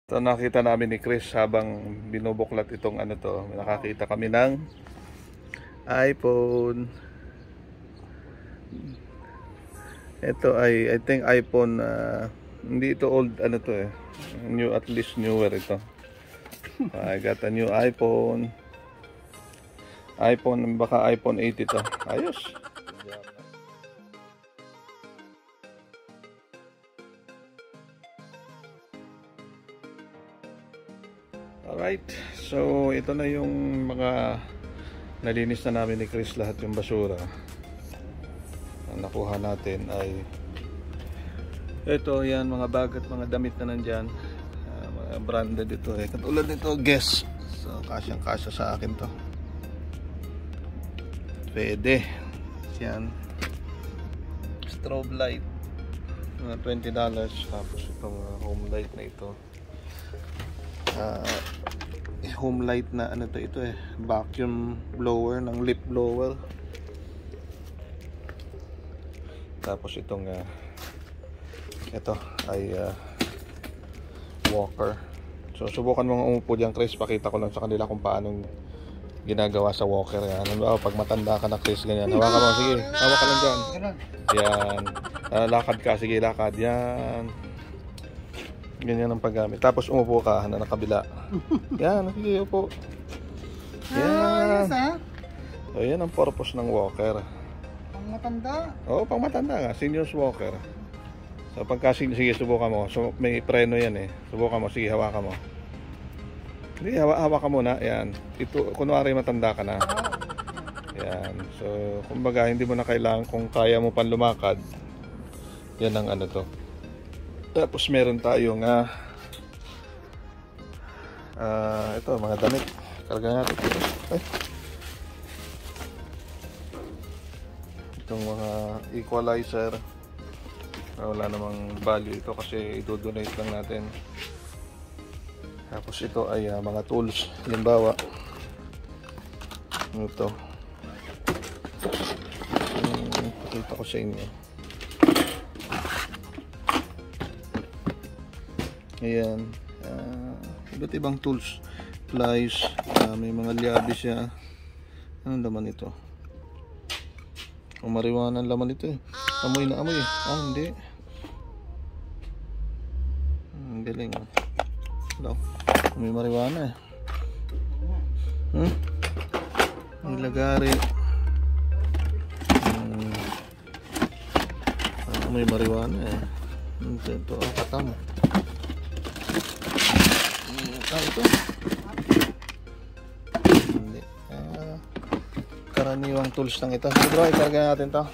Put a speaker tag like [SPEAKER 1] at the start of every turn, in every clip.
[SPEAKER 1] So nakita namin ni Chris habang binubuklat itong ano to, nakakita kami ng iPhone. Ito ay I think iPhone hindi ito old ano to eh. New, at least newer ito. I got a new iPhone. Baka iPhone 8 ito. Ayos. Alright, so ito na yung mga nalinis na namin ni Chris, lahat yung basura. Ang nakuha natin ay ito, yan, mga bag at mga damit na nandyan. Mga branded ito eh. Katulad nito, Guess. So kasyang kasya sa akin to. Pwede. Yan. Strobe light. Mga $20. Tapos itong home light na ito. Home light na ano to, ito eh, vacuum blower, ng lip blower. Tapos itong ito ay walker. So subukan mong umupo diyan, Chris. Pakita ko lang sa kanila kung paano ginagawa sa walker yan. Ano ba, pag matanda ka na, Chris, ganyan. Hawakan mo, sige, hawak ka lang dyan. Yan, lakad ka, sige, lakad. Yan, ganyan ang paggamit. Tapos umupo ka na nakabila. Yan, sige, upo. Yan. So yan ang purpose ng walker.
[SPEAKER 2] Pang matanda?
[SPEAKER 1] Oo, pang matanda nga, seniors walker. So pagka, sige, subukan mo. So may preno yan eh. Subukan mo, sige, hawakan mo. Hindi, hawakan mo na. Yan, ito, kunwari matanda ka na. Yan, so kumbaga hindi mo na kailangan, kung kaya mo pan lumakad. Yan ang ano to. Tapos meron tayong ito, mga damit. Karga natin ito. Ay. Itong mga equalizer. Wala namang value ito kasi i-donate lang natin. Tapos ito ay mga tools. Halimbawa, ito. Pakita ko sa inyo. Ayan, iba't ibang tools, plies, may mga liabi siya. Anong laman ito? Marijuana ang laman ito eh. Amoy na amoy eh. Hindi. Ang galing. Hello. May marijuana eh. May lagari. May marijuana eh. Ito, katam. Ito. Hindi. Karaniwang tools lang ito. Sige bro, ikarga natin to.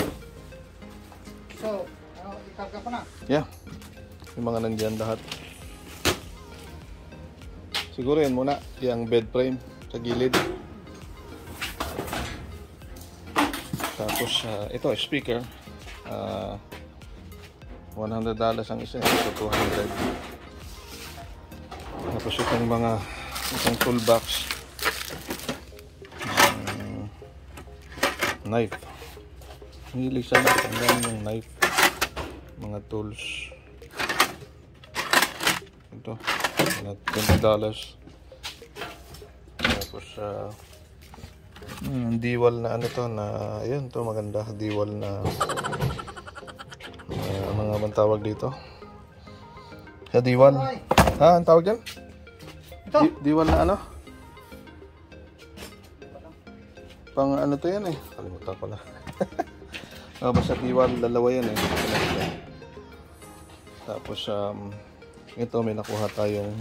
[SPEAKER 2] So, ikarga ko na?
[SPEAKER 1] Yeah. Yung mga nandyan lahat. Siguro yan muna. Yung bed frame sa gilid. Tapos, ito, speaker. $100 ang isa. Ito, 200. Tapos itong mga isang toolbox, knife. Hilig sa knife. Ang dami yung knife, mga tools. Ito $20. Tapos diwal na ano to, na ayun to, maganda diwal na mga bang tawag dito sa diwal. Ang tawag dyan? Diwal na ano? Pang ano to yan eh. Kalimutan ko na. Basta diwal, dalawa yan eh. Tapos ito, may nakuha tayong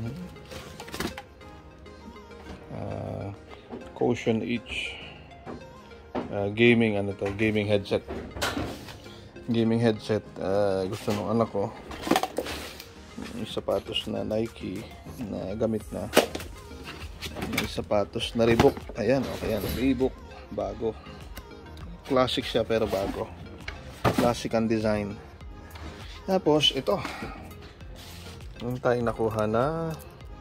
[SPEAKER 1] caution each. Gaming ano to, gaming headset. Gaming headset. Gusto nung anak ko. May sapatos na Nike na gamit na. May sapatos na Reebok. Ayan, okay yan. Reebok, bago. Classic siya pero bago. Classic ang design. Tapos ito. Yung tayong nakuha na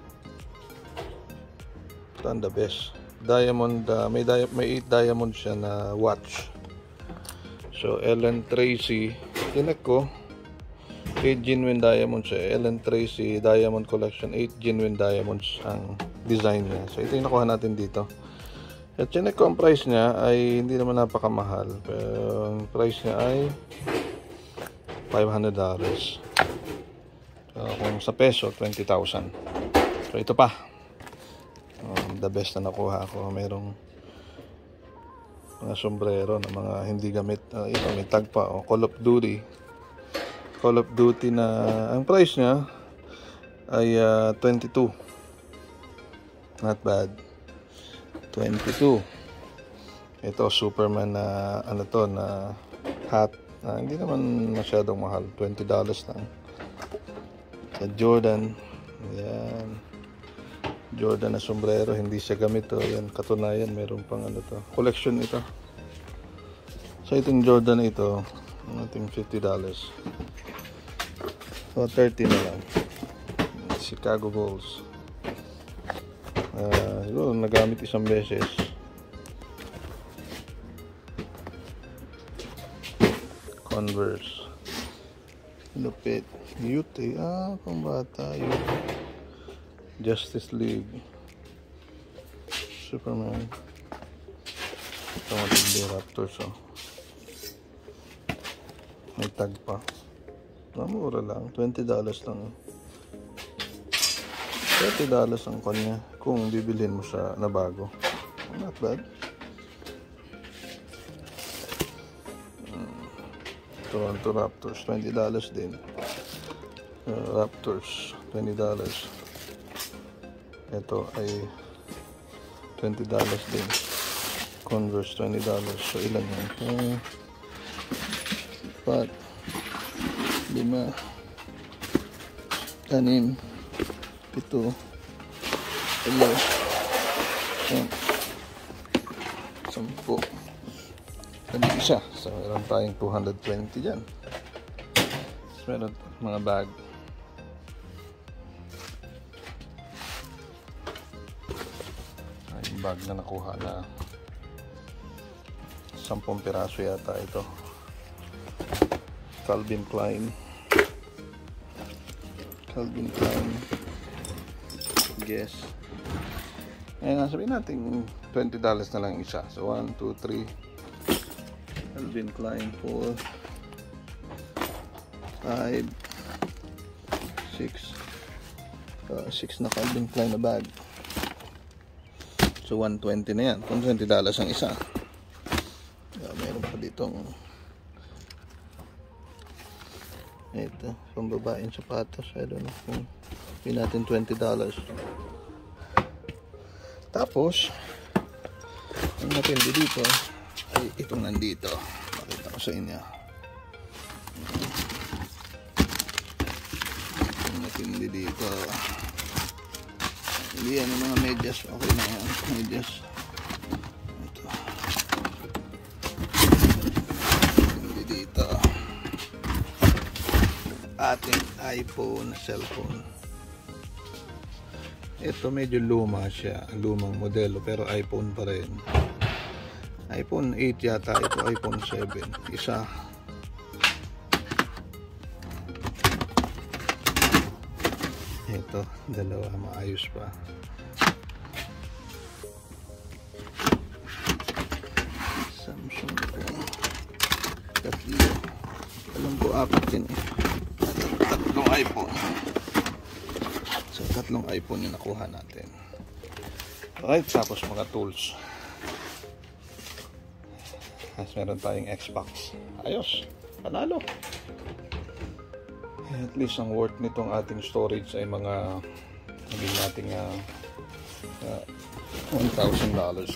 [SPEAKER 1] ito ang the best. Diamond, may 8 diamond siya na watch. So Ellen Tracy, tinek ko 8 genuine diamonds Ellen Tracy Diamond Collection. 8 genuine diamonds ang design niya. So ito yung nakuha natin dito. At chinek ko ang price niya ay hindi naman napakamahal. Pero ang price niya ay $500. So kung sa peso, 20,000. So ito pa. The best na nakuha ko. Mayroong mga sombrero na mga hindi gamit. Ito may tag pa. Call of Duty na ang price niya ay 22. Not bad. 22. Ito Superman na ano to na hat. Hindi naman masyadong mahal. $20 lang. Sa Jordan. Yan. Jordan na sombrero. Hindi siya gamit to. Yan. Katunayan. Meron pang ano to. Collection ito. So itong Jordan na ito. Ating $50. So 30 na lang. Chicago Bulls. Siguro nagamit isang beses. Converse. Lupit. Youth pambata. Youth. Justice League. Superman. Ito matindi Raptors. May tag pa. Mura lang. $20 lang. $30 ang kanya kung bibilhin mo sa na bago. Not bad. Toronto Raptors $20 din. Raptors $20. Ito ay $20 din. Converse $20. So ilan yan? 4 5 6 7 8 9 10 isa. So meron tayong 220 dyan. So, meron mga bag. Yung bag na nakuha na 10 piraso yata ito. Calvin Klein. Guess. Ayan, sabihin natin $20 na lang isa. So 1, 2, 3 Calvin Klein 4 5 6 na Calvin Klein na bag. So 120 na yan. Kung $20 ang isa. Meron pa ditong ito, pang babaeng sapatos. I don't know kung pin natin $20. Tapos ang matindi dito ay itong nandito. Pakita ko sa inyo. Ang matindi dito. Hindi yan yung mga medyas. Okay na yan. Medyas. Ito. Matindi dito. Ating iPhone, cellphone. Ito medyo luma siya, lumang modelo pero iPhone pa rin. iPhone 8 yata ito, iPhone 7. Isa. Ito, dalawa, maayos pa. Samsung ito. Tatlo. Alam ko, 4 yun eh. Tatlong iPhone. So, tatlong iPhone yung nakuha natin. Alright, tapos mga tools. As meron tayong Xbox. Ayos, panalo. At least ang worth nitong ating storage ay mga hindi nating $1,000.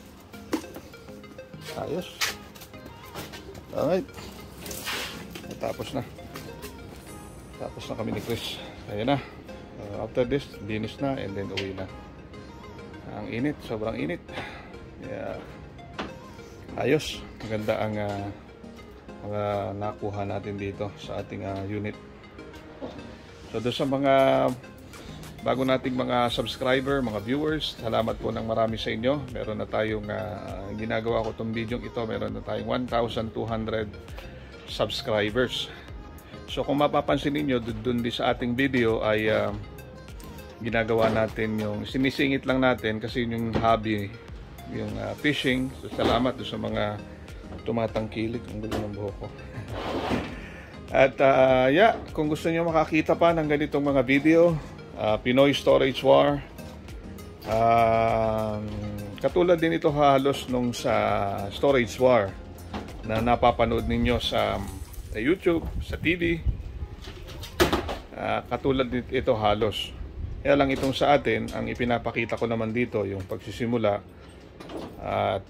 [SPEAKER 1] Ayos. Alright. Tapos na kami ni Chris. Ayan na. After this, linis na and then uwi na. Ang init, sobrang init. Yeah. Ayos. Maganda ang mga nakuha natin dito sa ating unit. So doon sa mga bago nating mga subscriber, mga viewers, salamat po ng marami sa inyo. Meron na tayong ginagawa ko itong video ito, meron na tayong 1,200 subscribers. So kung mapapansin niyo doon din sa ating video ay ginagawa natin yung sinisingit lang natin kasi yung hobby, yung fishing. So salamat doon sa mga tumatangkilik. Ang gulo ng buhok ko. At yeah, kung gusto niyo makakita pa ng ganitong mga video, Pinoy Storage War, katulad din ito halos nung sa Storage War na napapanood ninyo sa YouTube, sa TV. Katulad ito halos. Kaya lang itong sa atin, ang ipinapakita ko naman dito yung pagsisimula at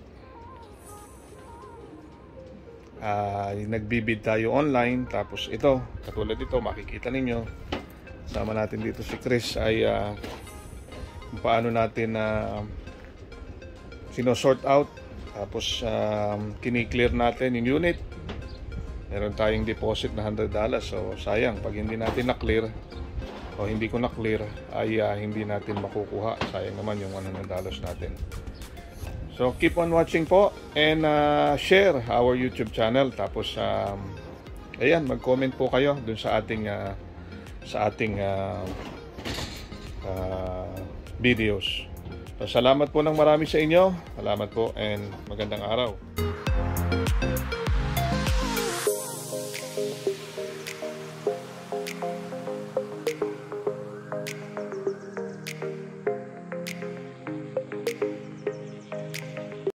[SPEAKER 1] nagbibid tayo online. Tapos ito, katulad ito, makikita ninyo. Sama natin dito si Chris ay kung paano natin sinosort out. Tapos kiniklear natin yung unit. Meron tayong deposit na $100. So sayang, pag hindi natin na-clear o hindi ko na-clear ay hindi natin makukuha. Sayang naman yung $100 natin. So keep on watching po and share our YouTube channel. Tapos ayan, mag-comment po kayo dun sa ating videos. So, salamat po ng marami sa inyo. Salamat po and magandang araw.